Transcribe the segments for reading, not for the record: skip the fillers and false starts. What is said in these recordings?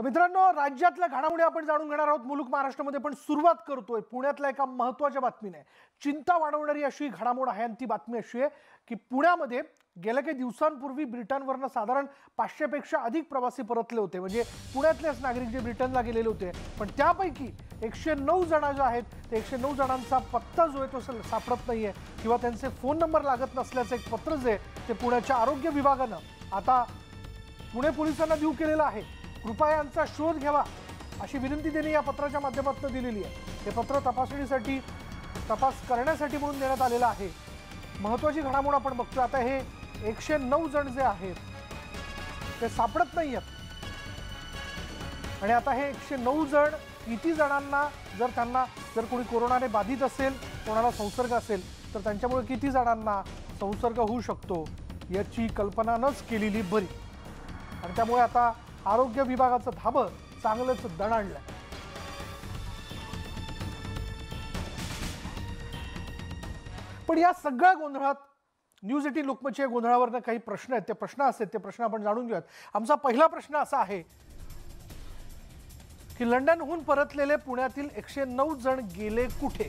तर मित्रांनो, राज्यातल्या घडामोडी आपण जाणून घेणार आहोत. मुलुक महाराष्ट्रामध्ये पण सुरुवात करतोय पुण्यातल्या एका महत्त्वाच्या बातमीने. चिंता वाढवणारी अशी घडामोड आहे आणि ती बातमी अशी आहे की पुण्यामध्ये गेल्या काही दिवसांपूर्वी ब्रिटनवरनं साधारण 500 पेक्षा अधिक प्रवासी परतले होते. म्हणजे पुण्यातलेच नागरिक जे ब्रिटनला गेलेले होते. पण त्यापैकी 109 जण जे आहेत ते 109 जणांचा पत्ता जो आहे तो सापडत नाहीये किंवा त्यांचे फोन नंबर लागत नसल्याचं एक पत्र जे ते पुण्याच्या आरोग्य विभागानं आता पुणे पोलिसांना देऊ केलेलं आहे. कृपया यांचा शोध घ्यावा अशी विनंती त्यांनी या पत्राच्या माध्यमातून दिलेली आहे. हे पत्र तपास करण्यासाठी म्हणून देण्यात आलेलं आहे. महत्त्वाची घडामोड आपण बघतोय. आता हे 109 जण जे आहेत ते सापडत नाहीयेत आणि आता हे 109 जण किती जणांना जर कोणी कोरोनाने बाधित असेल, कोणाला संसर्ग असेल तर त्यांच्यामुळे किती जणांना संसर्ग होऊ शकतो याची कल्पना नच केलेली बरी. आणि त्यामुळे आता आरोग्य विभागाचं धाबं चांगलंच दणाणलंय. पण या सगळ्या गोंधळात न्यूज 18 लोकमतच्या गोंधळावर काही प्रश्न आहेत. ते प्रश्न आपण जाणून घेऊयात. आमचा पहिला प्रश्न असा आहे की लंडनहून परतलेले पुण्यातील 109 जण गेले कुठे.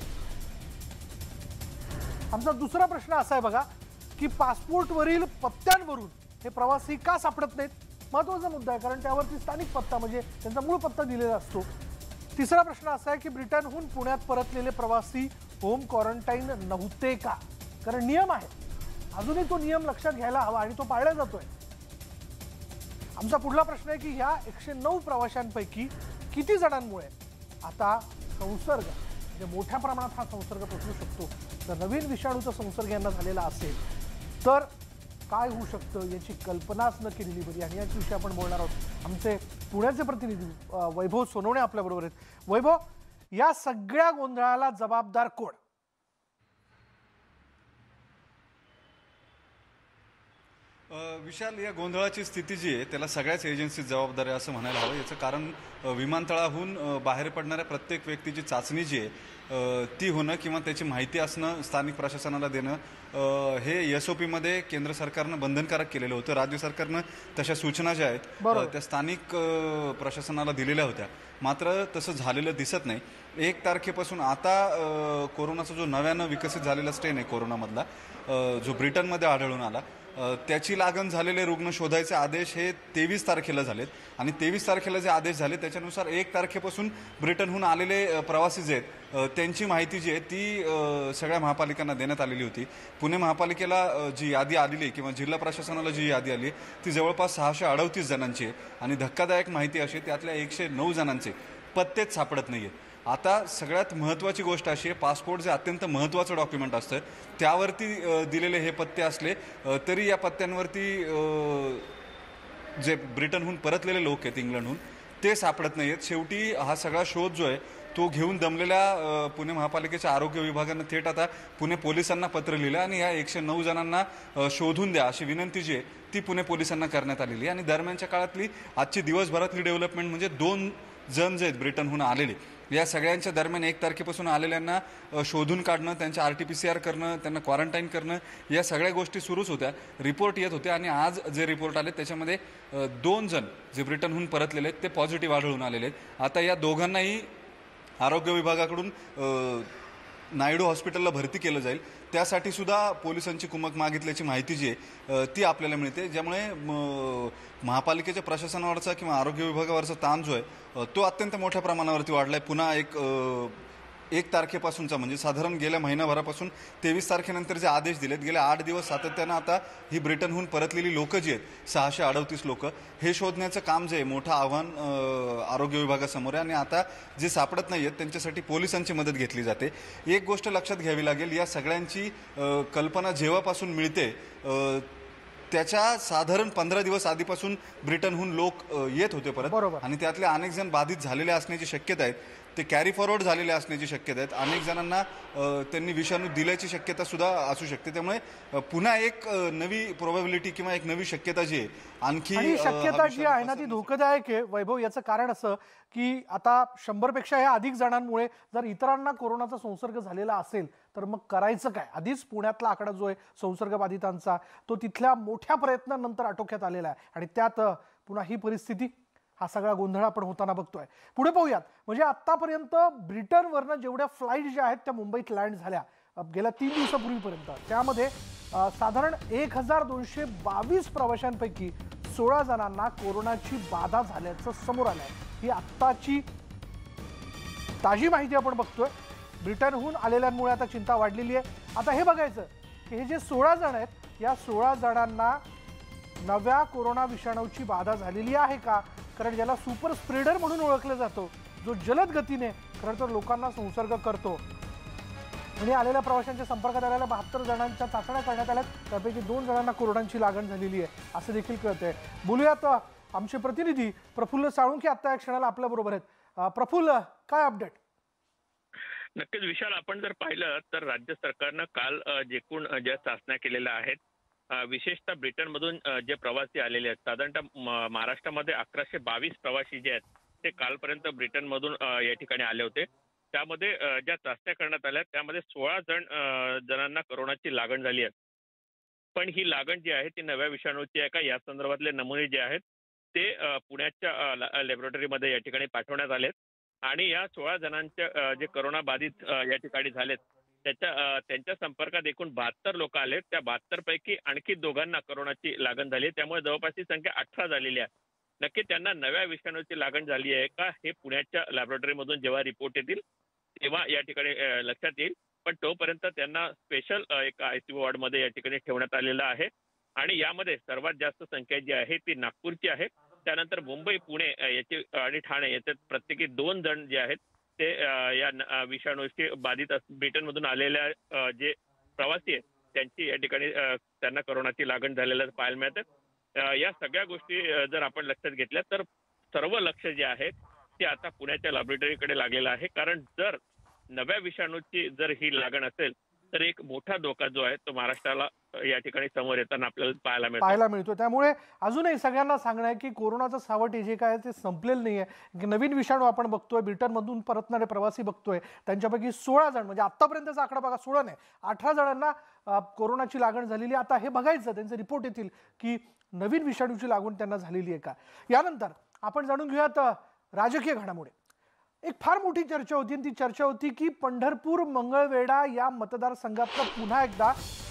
आमचा दुसरा प्रश्न असा आहे बघा की पासपोर्टवरील पत्त्यांवरून हे प्रवासी का सापडत नाहीत. महत्त्वाचा मुद्दा आहे कारण त्यावरती स्थानिक पत्ता म्हणजे त्यांचा मूळ पत्ता दिलेला असतो. तिसरा प्रश्न असा आहे की ब्रिटनहून पुण्यात परतलेले प्रवासी होम क्वारंटाईन नव्हते का. कारण नियम आहे, अजूनही तो नियम लक्षात घ्यायला हवा आणि तो पाळला जातोय. आमचा पुढला प्रश्न आहे की ह्या 109 प्रवाशांपैकी किती जणांमुळे आता संसर्ग म्हणजे मोठ्या प्रमाणात हा संसर्ग पसरू शकतो. जर नवीन विषाणूचा संसर्ग यांना झालेला असेल तर काय होऊ शकतं याची कल्पनाच न केलेली बरी. आणि याच विषयी आपण बोलणार आहोत. आमचे पुण्याचे प्रतिनिधी वैभव सोनवणे आपल्याबरोबर आहेत. वैभव, या सगळ्या गोंधळाला जबाबदार कोण. विशाल, या गोंधळाची स्थिती जी आहे त्याला सगळ्याच एजन्सी जबाबदार आहे असं म्हणायला हवं. याचं कारण विमानतळाहून बाहेर पडणाऱ्या प्रत्येक व्यक्तीची चाचणी जी आहे ती होणं किंवा त्याची माहिती असणं स्थानिक प्रशासनाला देणं हे SOP मध्ये केंद्र सरकारनं बंधनकारक केलेलं होतं. राज्य सरकारनं तशा सूचना ज्या आहेत त्या स्थानिक प्रशासनाला दिलेल्या होत्या. मात्र तसं झालेलं दिसत नाही. 1 तारखेपासून आता कोरोनाचा जो नव्यानं विकसित झालेला स्ट्रेन आहे कोरोनामधला जो ब्रिटनमध्ये आढळून आला त्याची लागण झालेले रुग्ण शोधायचे आदेश हे 23 तारखेला झालेत. आणि 23 तारखेला जे आदेश झाले त्याच्यानुसार 1 तारखेपासून ब्रिटनहून आलेले प्रवासी जे आहेत त्यांची माहिती जी आहे ती सगळ्या महापालिकांना देण्यात आलेली होती. पुणे महापालिकेला जी यादी आलेली किंवा जिल्हा प्रशासनाला जी यादी आली ती जवळपास 638 जणांची आहे. आणि धक्कादायक माहिती अशी त्यातल्या 109 जणांचे पत्तेच सापडत नाही आहेत. आता सगळ्यात महत्त्वाची गोष्ट अशी आहे, पासपोर्ट जे अत्यंत महत्त्वाचं डॉक्युमेंट असतं त्यावरती दिलेले हे पत्ते असले तरी या पत्त्यांवरती जे ब्रिटनहून परतलेले लोक आहेत इंग्लंडहून ते सापडत नाही आहेत. शेवटी हा सगळा शोध जो आहे तो घेऊन दमलेल्या पुणे महापालिकेच्या आरोग्य विभागानं थेट आता पुणे पोलिसांना पत्र लिहिलं आणि या 109 जणांना शोधून द्या अशी विनंती जी आहे ती पुणे पोलिसांना करण्यात आलेली आहे. आणि दरम्यानच्या काळातली आजची दिवसभरातली डेव्हलपमेंट म्हणजे 2 जण जे आहेत ब्रिटनहून आलेले या सगळ्यांच्या दरम्यान 1 तारखेपासून आलेल्यांना शोधून काढणं, त्यांचे RT-PCR करणं, त्यांना क्वारंटाईन करणं या सगळ्या गोष्टी सुरूच होत्या. रिपोर्ट येत होते आणि आज जे रिपोर्ट आले त्याच्यामध्ये 2 जण जे ब्रिटनहून परतलेले आहेत ते पॉझिटिव्ह आढळून आलेले आहेत. आता या दोघांनाही आरोग्य विभागाकडून नायडू हॉस्पिटलला भरती केलं जाईल. त्यासाठी सुद्धा पोलिसांची कुमक मागितल्याची माहिती जी आहे ती आपल्याला मिळते. ज्यामुळे महापालिकेच्या प्रशासनावरचा किंवा आरोग्य विभागावरचा ताण जो आहे तो अत्यंत मोठ्या प्रमाणावरती वाढला आहे. पुन्हा 1 तारखेपासूनचा म्हणजे साधारण गेल्या महिनाभरापासून 23 तारखेनंतर जे आदेश दिलेत गेल्या 8 दिवस सातत्यानं आता ही ब्रिटनहून परतलेली लोकं जी आहेत 638 लोक हे शोधण्याचं काम जे आहे मोठं आव्हान आरोग्य विभागासमोर आहे. आणि आता जे सापडत नाही आहेत त्यांच्यासाठी पोलिसांची मदत घेतली जाते. एक गोष्ट लक्षात घ्यावी लागेल, या सगळ्यांची कल्पना जेव्हापासून मिळते त्याच्या साधारण 15 दिवस आधीपासून ब्रिटनहून लोक येत होते परत आणि त्यातले अनेक जण बाधित झालेले असण्याची शक्यता आहे. ते कॅरी फॉरवर्ड झालेले असण्याची शक्यता आहेत. अनेक जणांना त्यांनी विषाणू दिल्याची शक्यता सुद्धा असू शकते. त्यामुळे पुन्हा एक नवी प्रोबॅबिलिटी किंवा एक नवी शक्यता जी आहे आणखी शक्यता जी आहे ना ती धोकादायक आहे. वैभव, याचं कारण असं की आता 100 पेक्षा अधिक जणांमुळे जर इतरांना कोरोनाचा संसर्ग झालेला असेल तर मग करायचं काय. आधीच पुण्यातला आकडा जो आहे संसर्ग बाधितांचा तो तिथल्या मोठ्या प्रयत्नानंतर आटोक्यात आलेला आहे आणि त्यात पुन्हा ही परिस्थिती. हा सगळा गोंधळ आपण होताना बघतोय. पुढे पाहूयात. म्हणजे आतापर्यंत ब्रिटनवरनं जेवढ्या फ्लाईट ज्या आहेत त्या मुंबईत लँड झाल्या गेल्या 3 दिवसापूर्वीपर्यंत, त्यामध्ये साधारण 1222 प्रवाशांपैकी 16 जणांना कोरोनाची बाधा झाल्याचं समोर आलंय. ही आत्ताची ताजी माहिती आपण बघतोय. ब्रिटनहून आलेल्यांमुळे आता चिंता वाढलेली आहे. आता हे बघायचं की हे जे 16 जण आहेत या 16 जणांना नव्या कोरोना विषाणूची बाधा झालेली आहे का? कारण ज्याला सुपर स्प्रेडर म्हणून ओळखलं जातो, जो जलद गतीने खरं तर लोकांना संसर्ग करतो. म्हणजे आलेल्या प्रवाशांच्या संपर्कात आलेल्या 72 जणांच्या चाचण्या करण्यात आल्यात. त्यापैकी 2 जणांना कोरोनाची लागण झालेली आहे असं देखील कळतंय. बोलूयात आमचे प्रतिनिधी प्रफुल्ल साळुंखे आता या क्षणाला आपल्या बरोबर आहेत. प्रफुल्ल, काय अपडेट? नक्कीच विशाल, आपण जर पाहिलं तर राज्य सरकारनं काल एकूण ज्या चाचण्या केलेल्या आहेत, विशेषतः ब्रिटनमधून जे प्रवासी आलेले आहेत, साधारणतः महाराष्ट्रामध्ये 1122 प्रवासी जे आहेत ते कालपर्यंत ब्रिटनमधून या ठिकाणी आले होते. त्यामध्ये ज्या चाचण्या करण्यात आल्या त्यामध्ये 16 जणांना कोरोनाची लागण झाली आहे. पण ही लागण जी आहे ती नव्या विषाणूची आहे का या संदर्भातले नमुने जे आहेत ते पुण्याच्या लॅबोरेटरीमध्ये या ठिकाणी पाठवण्यात आलेत. आणि या 16 जणांच्या जे कोरोना बाधित या ठिकाणी झालेत त्यांच्या संपर्कात एकूण 72 लोक आलेत. त्या 72 पैकी आणखी 2 जणांना कोरोनाची लागण झाली. त्यामुळे जवळपास ही संख्या 18 झालेली आहे. नक्की त्यांना नव्या विषाणूची लागण झाली आहे का हे पुण्याच्या लॅबोरेटरीमधून जेव्हा रिपोर्ट येतील तेव्हा या ठिकाणी लक्षात येईल. पण तोपर्यंत त्यांना स्पेशल एक आयसीयू वॉर्डमध्ये या ठिकाणी ठेवण्यात आलेलं आहे. आणि यामध्ये सर्वात जास्त संख्या जी आहे ती नागपूरची आहे. त्यानंतर मुंबई, पुणे याचे आणि ठाणे याच्यात प्रत्येकी 2 जण जे आहेत ते या विषाणूशी बाधित ब्रिटनमधून आलेल्या जे प्रवासी आहेत त्यांची या ठिकाणी त्यांना कोरोनाची लागण झालेलं पाहायला मिळतं. या सगळ्या गोष्टी जर आपण लक्षात घेतल्या तर सर्व लक्ष जे आहे ते आता पुण्याच्या लॅबोरेटरीकडे लागलेलं आहे. कारण जर नव्या विषाणूची जर ही लागण असेल तर एक मोठा धोका जो आहे तो महाराष्ट्राला या ठिकाणी समोर येताना आपल्याला पाहायला मिळतो. त्यामुळे अजूनही सगळ्यांना सांगणं आहे की कोरोनाचं सावट जे काय ते संपलेलं नाहीये. नवीन विषाणू आपण बघतोय, ब्रिटनमधून परतणारे प्रवासी बघतोय, त्यांच्यापैकी 16 जण, म्हणजे आतापर्यंतचा आकडा बघा, 16 नाही 18 जणांना कोरोनाची लागण झालेली. आता हे बघायचं त्यांचे रिपोर्ट येतील की नवीन विषाणूची लागण त्यांना झालेली आहे का. यानंतर आपण जाणून घेऊयात राजकीय घडामोडी. एक फार मोठी चर्चा होती आणि ती चर्चा होती की पंढरपूर मंगळवेढा या मतदारसंघातलं पुन्हा एकदा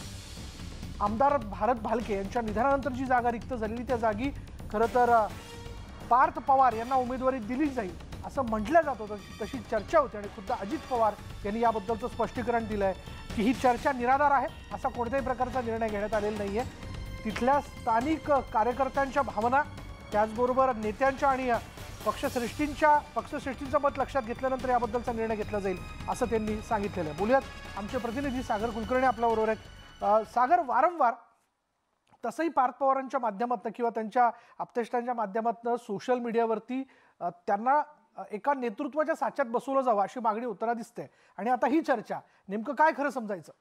आमदार भारत भालके यांच्या निधनानंतर जी जागा रिक्त झालेली त्या जागी खरं तर पार्थ पवार यांना उमेदवारी दिली जाईल असं म्हटलं जात होतं. तशी चर्चा होती आणि खुद्द अजित पवार यांनी याबद्दलचं स्पष्टीकरण दिलंय की ही चर्चा निराधार आहे. असा कोणत्याही प्रकारचा निर्णय घेण्यात आलेला नाहीये. तिथल्या स्थानिक कार्यकर्त्यांच्या भावना, त्याचबरोबर नेत्यांच्या आणि पक्षश्रेष्ठींचं मत लक्षात घेतल्यानंतर याबद्दलचा निर्णय घेतला जाईल असं त्यांनी सांगितलेलं आहे. बोलूयात आमचे प्रतिनिधी सागर कुलकर्णी आपल्याबरोबर आहेत. सागर, वारंवार तसंही पार्थ पवारांच्या माध्यमातून किंवा त्यांच्या आप्तेष्टांच्या माध्यमातून सोशल मीडियावरती त्यांना एका नेतृत्वाच्या साच्यात बसवलं जावं अशी मागणी होताना दिसते. आणि आता ही चर्चा, नेमकं काय खरं समजायचं?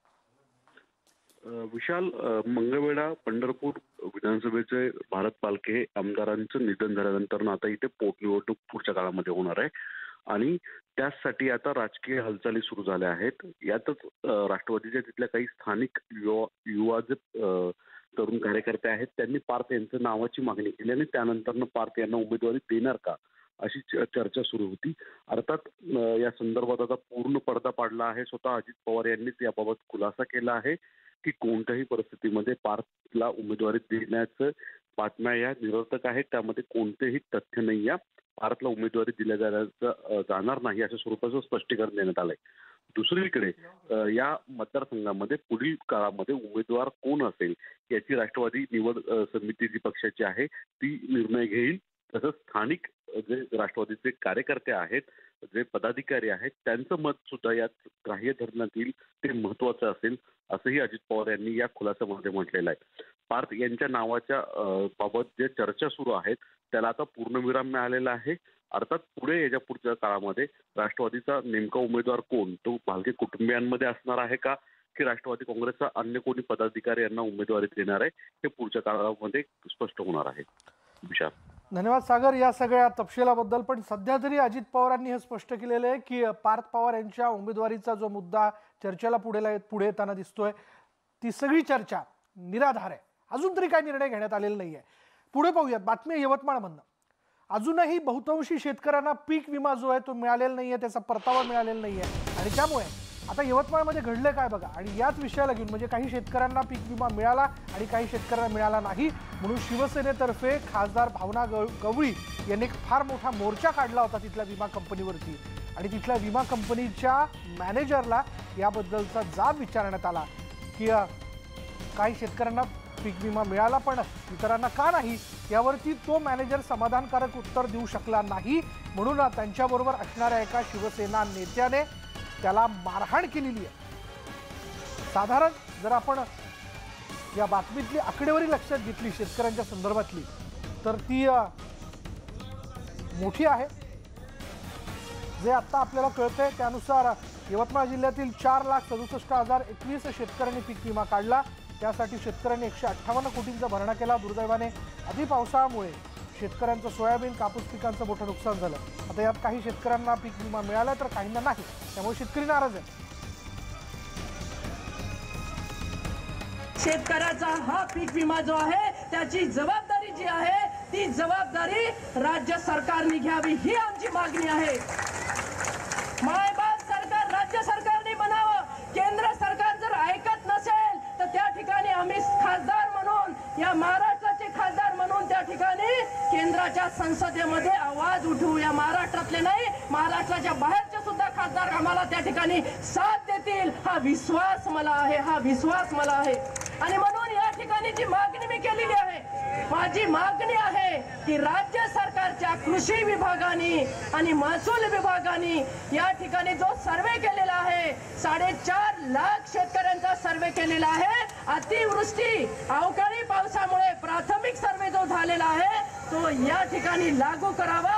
विशाल, मंगळवेढा पंढरपूर विधानसभेचे भारत भालके आमदारांचं निधन झाल्यानंतर आता इथे पोटनिवडणूक पुढच्या काळामध्ये होणार आहे आणि त्यासाठी आता राजकीय हालचाली सुरू झाल्या आहेत. यातच राष्ट्रवादीच्या तिथल्या काही स्थानिक युवा जे तरुण कार्यकर्ते आहेत त्यांनी पार्थ यांचं नावाची मागणी केली आणि त्यानंतर पार्थ यांना उमेदवारी देणार का अशी चर्चा सुरू होती. अर्थात या संदर्भात आता पूर्ण पडदा पाडला आहे. स्वतः अजित पवार यांनीच याबाबत खुलासा केला आहे की कोणत्याही परिस्थितीमध्ये पार्थला उमेदवारी देण्याचं बातम्या या निरर्थक आहेत. त्यामध्ये कोणतेही तथ्य नाही. या पार्थला उमेदवारी दिल्या जाणार नाही अशा स्वरूपाचं स्पष्टीकरण देण्यात आलंय. दुसरीकडे या मतदारसंघामध्ये पुढील काळामध्ये उमेदवार कोण असेल याची राष्ट्रवादी निवड समिती जी पक्षाची आहे ती निर्णय घेईल. तसंच स्थानिक जे राष्ट्रवादीचे कार्यकर्ते आहेत, जे पदाधिकारी आहेत, त्यांचं मत सुद्धा यात ग्राह्य धरण्यात येईल. ते महत्वाचं असेल असंही अजित पवार यांनी या खुलासामध्ये म्हटलेलं आहे. पार्थ यांच्या नावाच्या बाबत जे चर्चा सुरू आहेत त्याला आता पूर्णविराम मिळालेला आहे. अर्थात पुढे याच्या पुढच्या काळामध्ये राष्ट्रवादीचा नेमका उमेदवार कोण, तो भालके कुटुंबियांमध्ये असणार आहे का की राष्ट्रवादी काँग्रेसचा अन्य कोणी पदाधिकारी यांना उमेदवारी देणार आहे हे पुढच्या काळामध्ये स्पष्ट होणार आहे. विशाल, धन्यवाद सागर या सगळ्या तपशिलाबद्दल. पण सध्या तरी अजित पवारांनी हे स्पष्ट केलेलं आहे की पार्थ पवार यांच्या उमेदवारीचा जो मुद्दा चर्चेला पुढे येताना दिसतोय ती सगळी चर्चा निराधार आहे. अजून तरी काही निर्णय घेण्यात आलेला नाहीये. पुढे पाहूयात बातमी यवतमाळमधनं. अजूनही बहुतांशी शेतकऱ्यांना पीक विमा जो आहे तो मिळालेला नाहीये, त्याचा परतावा मिळालेला नाहीये आणि त्यामुळे आता यवतमाळमध्ये घडलं काय बघा. आणि याच विषयाला घेऊन म्हणजे काही शेतकऱ्यांना पीक विमा मिळाला आणि काही शेतकऱ्यांना मिळाला नाही म्हणून शिवसेनेतर्फे खासदार भावना गवळी यांनी एक फार मोठा मोर्चा काढला होता तिथल्या विमा कंपनीवरती आणि तिथल्या विमा कंपनीच्या मॅनेजरला याबद्दलचा जाब विचारण्यात आला की काही शेतकऱ्यांना पीक विमा मिळाला पण इतरांना का नाही, यावरती तो मॅनेजर समाधानकारक उत्तर देऊ शकला नाही म्हणून त्यांच्याबरोबर असणाऱ्या एका शिवसेना नेत्याने त्याला मारहाण केलेली आहे. साधारण जर आपण या बातमीतली आकडेवारी लक्षात घेतली शेतकऱ्यांच्या संदर्भातली तर ती मोठी आहे. जे आता आपल्याला कळतंय त्यानुसार यवतमाळ जिल्ह्यातील 4,67,021 शेतकऱ्यांनी पीक विमा काढला. त्यासाठी शेतकऱ्यांनी 158 कोटींचा भरणा केला. दुर्दैवाने अति पावसाळ्यामुळे शेतकऱ्यांचं सोयाबीन कापूस पिकांचं मोठं नुकसान झालं. आता यात काही शेतकऱ्यांना पीक विमा मिळाला तर काहींना नाही, त्यामुळे शेतकरी नाराज आहे. शेतकऱ्याचा हा पीक विमा जो आहे त्याची जबाबदारी जी आहे ती जबाबदारी राज्य सरकारने घ्यावी ही आमची मागणी आहे. मायबाप सरकार राज्य सरकारने म्हणावं. केंद्र सरकार जर ऐकत नसेल तर त्या ठिकाणी आम्ही खासदार म्हणून या महाराष्ट्राचे खासदार म्हणून त्या ठिकाणी केंद्राच्या संसदेमध्ये आवाज उठवू. या महाराष्ट्रातले नाही महाराष्ट्राच्या बाहेरचे सुद्धा खासदार आम्हाला त्या ठिकाणी साथ देतील हा विश्वास मला आहे, हा विश्वास मला आहे. आणि म्हणून या ठिकाणी जी मागणी मी केलेली आहे, माझी मागणी आहे की राज्य सरकारच्या कृषी विभागाने आणि महसूल विभागाने या ठिकाणी जो सर्वे केलेला आहे 4.5 लाख शेतकऱ्यांचा सर्वे केलेला आहे. अतिवृष्टी अवकाळी पावसामुळे प्राथमिक सर्वे जो झालेला आहे तो या ठिकाणी लागू करावा.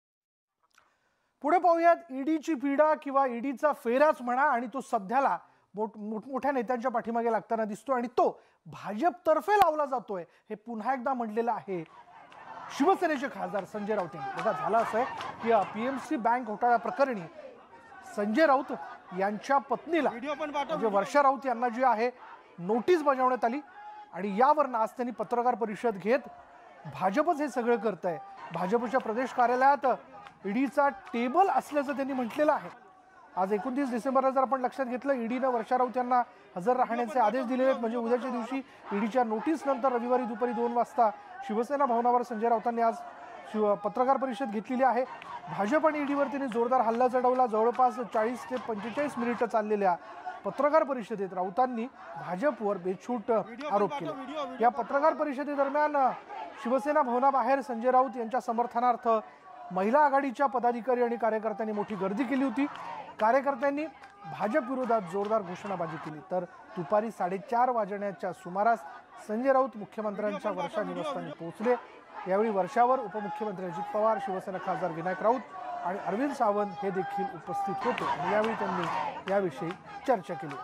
पुढे पाहूयात ईडीची पीडा किंवा ईडीचा फेराच म्हणा आणि तो सध्याला मोठमोठ्या नेत्यांच्या पाठीमागे लागताना दिसतो आणि तो भाजपतर्फे लावला जातोय हे पुन्हा एकदा म्हटलेलं आहे शिवसेनेचे खासदार संजय राऊत यांनी. बघा झालं असं आहे की पीएमसी बँक घोटाळा प्रकरणी संजय राऊत यांच्या पत्नीला म्हणजे वर्षा राऊत यांना जी आहे नोटीस बजावण्यात आली आणि यावरनं आज त्यांनी पत्रकार परिषद घेत भाजपच हे सगळं करत आहे. भाजपच्या प्रदेश कार्यालयात ईडीचा टेबल असल्याचं त्यांनी म्हटलेलं आहे. आज 29 डिसेंबरला जर आपण लक्षात घेतलं ईडीनं वर्षा राऊत यांना हजर राहण्याचे आदेश दिलेले आहेत. म्हणजे उद्याच्या दिवशी ईडीच्या नोटीस नंतर रविवारी दुपारी 2 वाजता शिवसेना भवनावर संजय राऊतांनी आज पत्रकार परिषद घेतलेली आहे. भाजप आणि ईडीवर त्यांनी जोरदार हल्ला चढवला. जवळपास 40 ते 45 मिनिटं चाललेल्या पत्रकार परिषदेत राऊतांनी भाजपवर बेछूट आरोप केले. या पत्रकार परिषदेदरम्यान शिवसेना भवनाबाहेर संजय राऊत यांच्या समर्थनार्थ महिला आघाडीच्या पदाधिकारी आणि कार्यकर्त्यांनी मोठी गर्दी केली होती. कार्यकर्त्यांनी भाजप विरोधात जोरदार घोषणाबाजी केली. तर दुपारी 4:30 वाजण्याच्या सुमारास संजय राऊत मुख्यमंत्र्यांच्या वर्षा निवासस्थानी पोहोचले. यावेळी वर्षावर उपमुख्यमंत्री अजित पवार, शिवसेना खासदार विनायक राऊत आणि अरविंद सावंत हे देखील उपस्थित होते आणि यावेळी त्यांनी याविषयी चर्चा केली.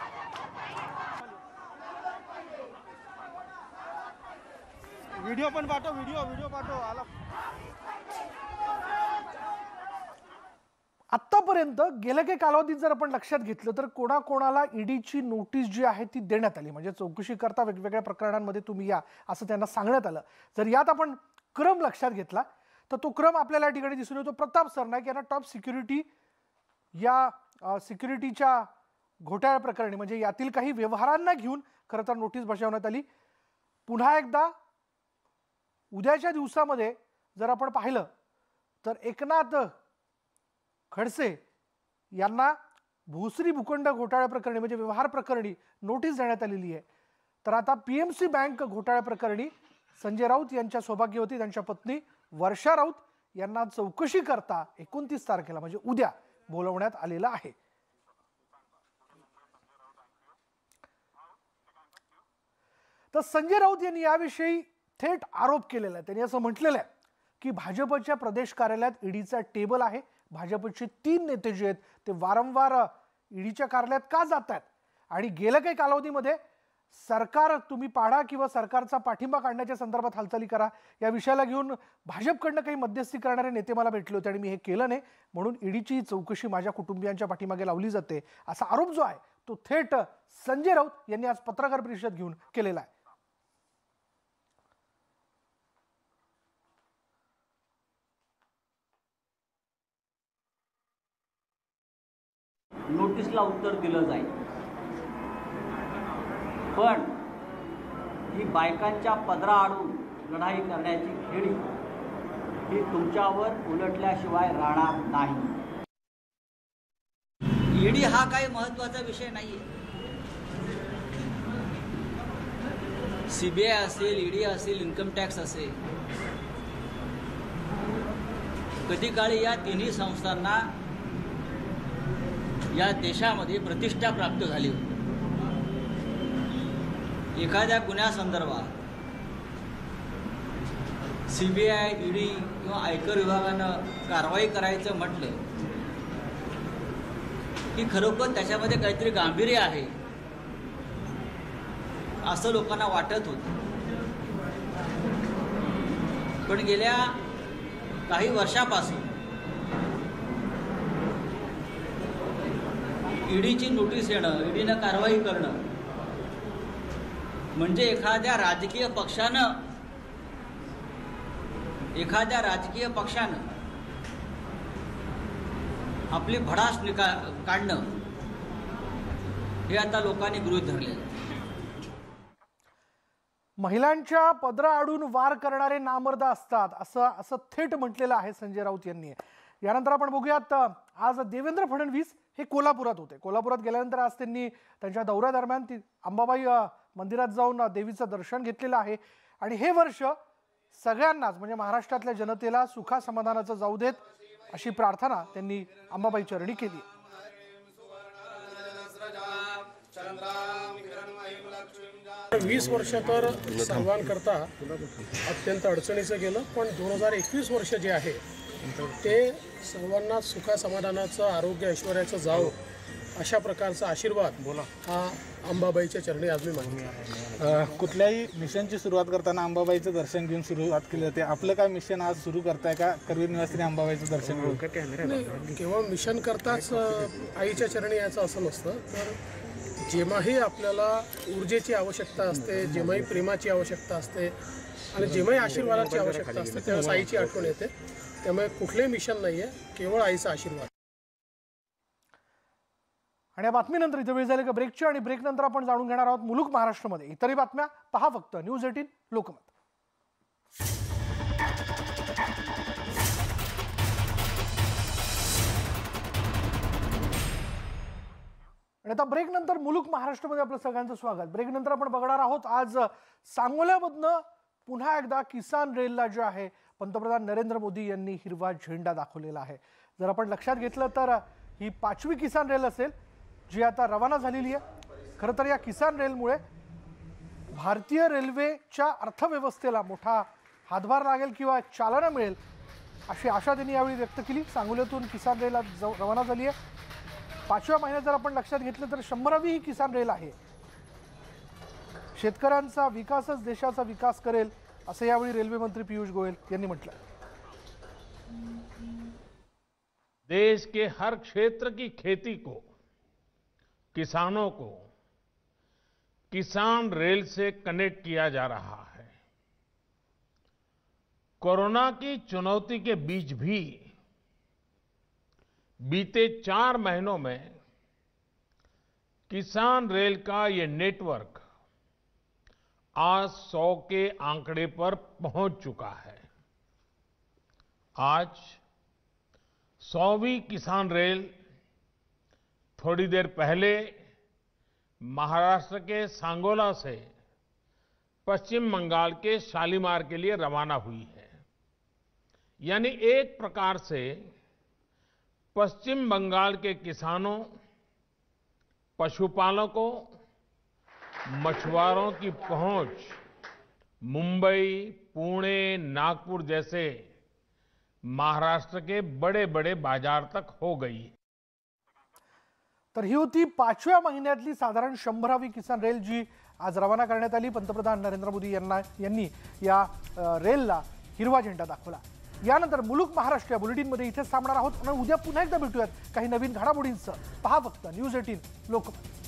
व्हिडिओ पण पाठव, व्हिडिओ पाठव आला. आतापर्यंत गेल्या काही कालावधीत जर आपण लक्षात घेतलं तर कोणाकोणाला ईडीची नोटीस जी आहे ती देण्यात आली. म्हणजे चौकशी करता वेगवेगळ्या प्रकरणांमध्ये तुम्ही या असं त्यांना सांगण्यात आलं. जर यात आपण क्रम लक्षात घेतला तर तो क्रम आपल्याला या ठिकाणी दिसून येतो. प्रताप सरनाईक यांना टॉप सिक्युरिटी या सिक्युरिटीच्या घोटाळ्या प्रकरणी म्हणजे यातील काही व्यवहारांना घेऊन खरं तर नोटीस बजावण्यात आली. पुन्हा एकदा उद्याच्या दिवसामध्ये जर आपण पाहिलं तर एकनाथ खडसे यांना भोसरी भूखंड घोटाळ्या प्रकरणी म्हणजे व्यवहार प्रकरणी नोटीस देण्यात आलेली आहे. तर आता पीएमसी बँक घोटाळ्या प्रकरणी संजय राऊत यांच्या सौभाग्यवती त्यांच्या पत्नी वर्षा राऊत यांना चौकशी करता 29 तारखेला म्हणजे उद्या बोलवण्यात आलेलं आहे. तर संजय राऊत यांनी याविषयी थेट आरोप केलेला आहे. त्यांनी असं म्हटलेलं आहे की भाजपच्या प्रदेश कार्यालयात ईडीचा टेबल आहे. भाजपचे 3 नेते जे आहेत ते वारंवार ईडीच्या कार्यालयात का जातात आणि गेल्या काही कालावधीमध्ये सरकार तुम्ही पाडा किंवा सरकारचा पाठिंबा काढण्याच्या संदर्भात हालचाली करा या विषयाला घेऊन भाजपकडनं काही मध्यस्थी करणारे नेते मला भेटले होते आणि मी हे केलं नाही म्हणून ईडीची चौकशी माझ्या कुटुंबियांच्या पाठीमागे लावली जाते असा आरोप जो आहे तो थेट संजय राऊत यांनी आज पत्रकार परिषद घेऊन केलेला आहे. नोटीसला उत्तर दिलं जाईल. पण ही बायकांच्या पदराआडून लढाई करण्याची खेळी ही तुमच्यावर उलटल्याशिवाय राहणार नाही. ईडी हा काही महत्त्वाचा विषय नाही आहे. CBI असेल, ईडी असेल, इन्कम टॅक्स असेल, कधी काळी या तिन्ही संस्थांना या देशामध्ये प्रतिष्ठा प्राप्त झाली होती. एखाद्या गुन्ह्यासंदर्भात CBI, ईडी किंवा आयकर विभागानं कारवाई करायचं म्हटलं की खरोखर त्याच्यामध्ये काहीतरी गांभीर्य आहे असं लोकांना वाटत होतं. पण गेल्या काही वर्षापासून ईडीची नोटीस येणं, ईडीनं कारवाई करणं म्हणजे एखाद्या राजकीय पक्षानं आपली भडास काढणं हे आता लोकांनी गृहीत धरले. महिलांच्या पदराआडून वार करणारे नामर्द असतात असं थेट म्हटलेलं आहे संजय राऊत यांनी. यानंतर आपण बघूयात, आज देवेंद्र फडणवीस हे कोल्हापुरात होते. कोल्हापुरात गेल्यानंतर आज त्यांनी त्यांच्या दौऱ्यादरम्यान अंबाबाई मंदिरात जाऊन देवीचं दर्शन घेतलेलं आहे. आणि हे वर्ष सगळ्यांनाच म्हणजे महाराष्ट्रातल्या जनतेला सुखा समाधानाचं जाऊ देत अशी प्रार्थना त्यांनी अंबाबाई चरणी केली. 20 वर्ष तर सर्वांकरता अत्यंत अडचणीचं गेलं, पण 2021 वर्ष जे आहे ते सर्वांना सुखा समाधानाचं, आरोग्य ऐश्वर्याचं जावं अशा प्रकारचा आशीर्वाद हा अंबाबाईच्या चरणी आज मी मागितला. कुठल्याही मिशनची सुरुवात करताना अंबाबाईचं दर्शन घेऊन सुरुवात केली जाते. आपलं काय मिशन आज सुरू करताय का करवीर निवासीने अंबाबाईचं दर्शन घेऊन? केवळ मिशन करताच आईच्या चरणी यायचं असं नसतं. तर जेव्हाही आपल्याला ऊर्जेची आवश्यकता असते, जेव्हाही प्रेमाची आवश्यकता असते आणि जेव्हाही आशीर्वादाची आवश्यकता असते तेव्हा आईची आठवण येते. त्यामुळे कुठलंही मिशन नाही आहे, केवळ आईचा आशीर्वाद. आणि या बातमीनंतर इथे वेळ झाली का ब्रेकची, आणि ब्रेकनंतर आपण जाणून घेणार आहोत मुलुक महाराष्ट्रामध्ये इतरही बातम्या. पहा फक्त न्यूज 18 लोकमत. आणि आता ब्रेकनंतर मुलुक महाराष्ट्रामध्ये आपलं सगळ्यांचं स्वागत. ब्रेकनंतर आपण बघणार आहोत आज सांगोल्यामधनं पुन्हा एकदा किसान रेलला जे आहे पंतप्रधान नरेंद्र मोदी यांनी हिरवा झेंडा दाखवलेला आहे. जर आपण लक्षात घेतलं तर ही 5वी किसान रेल असेल जी आता रवाना झालेली आहे. खरं तर या किसान रेलमुळे भारतीय रेल्वेच्या अर्थव्यवस्थेला मोठा हातभार लागेल किंवा चालना मिळेल अशी आशा त्यांनी यावेळी व्यक्त केली. सांगोल्यातून किसान रेल आज रवाना झाली आहे. 5व्या महिन्यात जर आपण लक्षात घेतलं तर 100वी ही किसान रेल आहे. शेतकऱ्यांचा विकासच देशाचा विकास करेल असं यावेळी रेल्वे मंत्री पीयूष गोयल यांनी म्हटलं. देश के हर क्षेत्र की खेती को, किसानों को किसान रेल से कनेक्ट किया जा रहा है. कोरोना की चुनौती के बीच भी बीते 4 महीनों में किसान रेल का ये नेटवर्क आज 100 के आंकड़े पर पहुंच चुका है. आज 100वीं किसान रेल थोड़ी देर पहले महाराष्ट्र के सांगोला से पश्चिम बंगाल के शालीमार के लिए रवाना हुई है. यानी एक प्रकार से पश्चिम बंगाल के किसानों, पशुपालकों, मछुआरों की पहुंच मुंबई, पुणे, नागपुर जैसे महाराष्ट्र के बड़े बड़े बाजार तक हो गई. तर ही होती 5व्या महिन्यातली साधारण 100वी किसान रेल जी आज रवाना करण्यात आली. पंतप्रधान नरेंद्र मोदी यांनी या रेलला हिरवा झेंडा दाखवला. यानंतर मुलुक महाराष्ट्र या बुलेटिनमध्ये इथेच थांबणार आहोत आणि उद्या पुन्हा एकदा भेटूयात काही नवीन घडामोडींसह. पहा फक्त न्यूज 18 लोकमत.